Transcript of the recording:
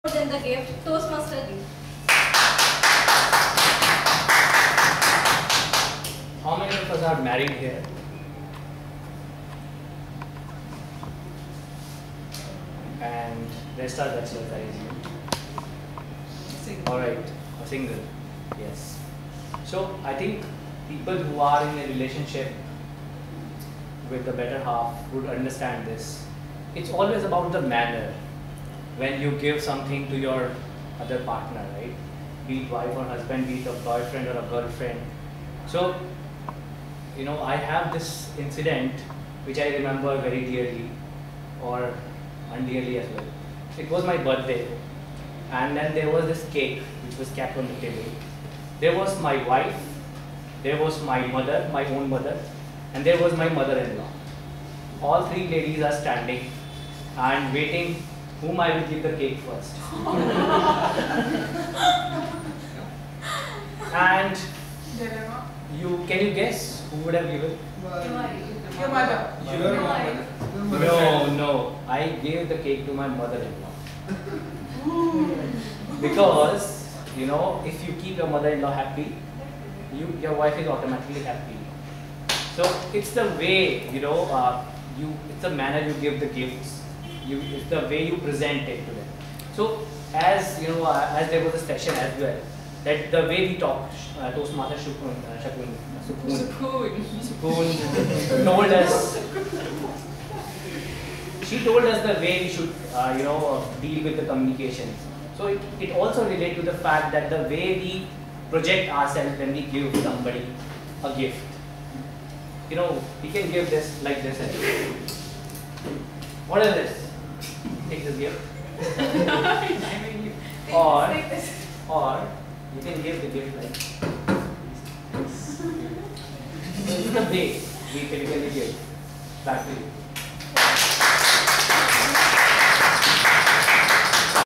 than the gift, Toastmaster gift. How many of us are married here? And rest are bachelors, I assume. Alright, a single. Yes. So I think people who are in a relationship with the better half would understand this. It's always about the manner when you give something to your other partner, right? Be it wife or husband, be it a boyfriend or a girlfriend. So, I have this incident which I remember very dearly or undearly as well. It was my birthday, and then there was this cake which was kept on the table. There was my wife, there was my mother, my own mother, and there was my mother-in-law. All three ladies are standing and waiting whom I will give the cake first. And can you guess who would have given? Your mother. No, I gave the cake to my mother-in-law. Because, if you keep your mother-in-law happy, your wife is automatically happy. So it's the way, it's the manner you give the gifts. It's the way you present it to them. So as there was a session as well, that the way we talk, Toastmaster Sukoon told us. She told us the way we should, deal with the communications. So it also relates to the fact that the way we project ourselves when we give somebody a gift. We can give this like this. What is this? Take this gift. Or you can give the gift like this. This is the way we typically give back to you.